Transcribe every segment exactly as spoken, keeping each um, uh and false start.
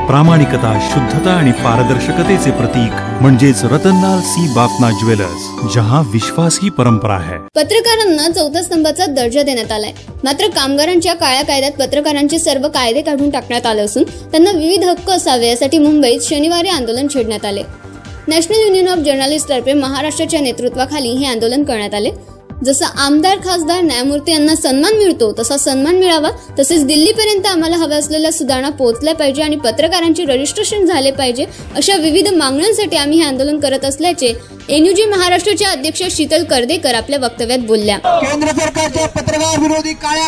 प्रामाणिकता, शुद्धता आणि पारदर्शकतेचे प्रतीक म्हणजेच रतनलाल सी बाफना ज्वेलर्स, जहां विश्वास ही परंपरा है। पत्रकारांना चौथ्या स्तंभाचा दर्जा देण्यात आलाय, मात्र कामगारांच्या काळ्या कायद्यात पत्रकारांचे सर्व कायदे काढून टाकण्यात आले असून त्यांना विविध हक्क असावे यासाठी मुंबईत शनिवारी आंदोलन छेडण्यात आले। नॅशनल युनियन ऑफ जर्नलिस्ट तर्फे महाराष्ट्राच्या नेतृत्वाखाली हे आंदोलन करण्यात आले। जसा आमदार, खासदार, न्यायमूर्ती यांना सन्मान मिळतो तसा सन्मान मिळावा, तसेच दिल्लीपर्यंत आम्हाला हव्या असलेल्या सुधारणा पोहोचल्या पाहिजे आणि पत्रकारांचे रजिस्ट्रेशन झाले पाहिजे, अशा विविध मागण्यांसाठी आम्ही हे आंदोलन करत असल्याचे एनयूजी महाराष्ट्राच्या अध्यक्ष शीतल करदेकर आपल्या वक्तव्यात बोलल्या। केंद्र सरकारच्या पत्रकार विरोधी काळ्या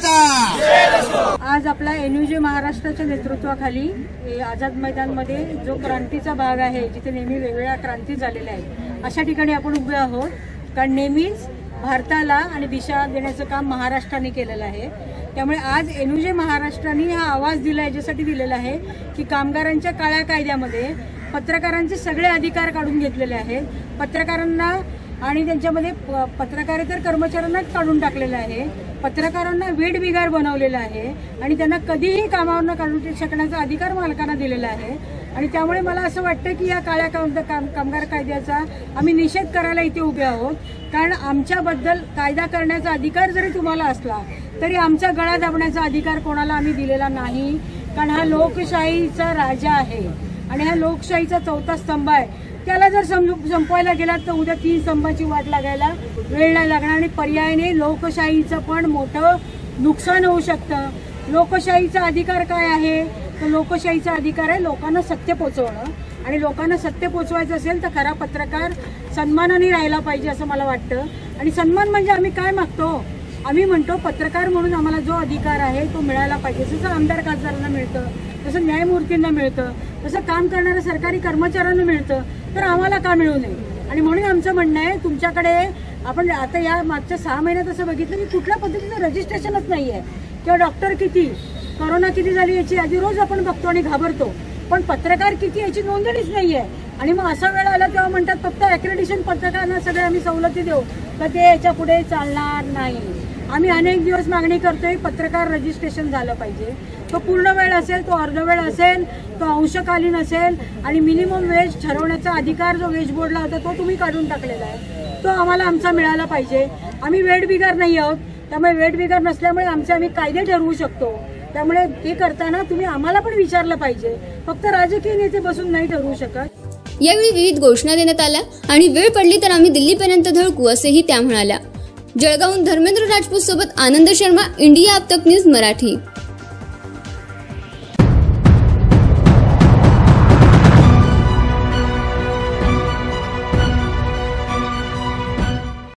कायद्याचा आज आपला एनयूजी महाराष्ट्राच्या नेतृत्वाखाली आझाद मैदानमध्ये जो क्रांतीचा भाग आहे, जिथे नेहमी वेगवेगळ्या क्रांती झालेल्या आहेत, अशा ठिकाणी आपण उभे आहोत। कारण नेहमीच भारताला आणि दिशा देण्याचं काम महाराष्ट्राने केलेलं आहे। त्यामुळे आज एनयूजी महाराष्ट्राने हा आवाज दिला, याच्यासाठी दिलेला आहे की कामगारांच्या काळ्या कायद्यामध्ये पत्रकारांचे सगळे अधिकार काढून घेतलेले आहेत। पत्रकारांना आणि त्यांच्यामध्ये पत्रकारेतर कर्मचाऱ्यांनाच काढून टाकलेलं आहे। पत्रकारांना वेठबिगार बनवलेलं आहे आणि त्यांना कधीही कामावरनं काढून शकण्याचा अधिकार मालकांना दिलेला आहे। आणि त्यामुळे मला असं वाटतं की या काळ्या कामगार कायद्याचा आम्ही निषेध करायला इथे उभे आहोत। कारण आमच्याबद्दल कायदा करण्याचा अधिकार जरी तुम्हाला असला तरी आमचा गळा दाबण्याचा अधिकार कोणाला आम्ही दिलेला नाही। कारण हा लोकशाहीचा राजा आहे आणि हा लोकशाहीचा चौथा स्तंभ आहे। त्याला जर संपवायला गेलात तर उद्या तीन स्तंभाची वाट लागायला वेळ नाही लागणार आणि पर्यायाने लोकशाहीचं पण मोठं नुकसान होऊ शकतं। लोकशाहीचा अधिकार काय आहे? तर लोकशाहीचा अधिकार आहे लोकांना सत्य पोचवणं, आणि लोकांना सत्य पोचवायचं असेल तर खरा पत्रकार सन्मानाने राहायला पाहिजे असं मला वाटतं। आणि सन्मान म्हणजे आम्ही काय मागतो? आम्ही म्हणतो पत्रकार म्हणून आम्हाला जो अधिकार आहे तो मिळायला पाहिजे। जसं आमदार, खासदारांना मिळतं, तसं न्यायमूर्तींना मिळतं, तसं काम करणाऱ्या सरकारी कर्मचाऱ्यांना मिळतं, तर आम्हाला का मिळू नये? आणि म्हणून आमचं म्हणणं आहे, तुमच्याकडे आपण आता या मागच्या सहा महिन्यात असं बघितलं की कुठल्या पद्धतीचं रजिस्ट्रेशनच नाही आहे, किंवा डॉक्टर किती, कोरोना किती झाली याची यादी रोज आपण बघतो आणि घाबरतो, पण पत्रकार किती याची नोंदणीच नाही आहे। आणि मग असा वेळ आला तेव्हा म्हणतात फक्त ॲक्रेडिशन पत्रकारांना सगळे आम्ही सवलती देऊ, तर ते याच्या पुढे चालणार नाही। आम्ही अनेक दिवस मागणी करतोय, पत्रकार रजिस्ट्रेशन झालं पाहिजे। तो पूर्ण वेळ असेल, तो अर्ध वेळ असेल, तो अंशकालीन असेल, आणि मिनिमम वेज ठरवण्याचा अधिकार जो वेज बोर्डला होता तो तुम्ही काढून टाकलेला आहे, तो आम्हाला आमचा मिळाला पाहिजे। आम्ही वेठबिगार नाही आहोत, त्यामुळे वेठबिगार नसल्यामुळे आमचे आम्ही कायदे ठरवू शकतो। त्यामुळे ते करताना तुम्ही आम्हाला पण विचारलं पाहिजे, फक्त राजकीय नेते बसून नाही ठरवू शकत। यावेळी विविध घोषणा देण्यात आल्या आणि वेळ पडली तर आम्ही दिल्लीपर्यंत धडकू असेही त्या म्हणाल्या। जळगावहून धर्मेंद्र राजपूत सोबत आनंद शर्मा, इंडिया अब तक न्यूज मराठी।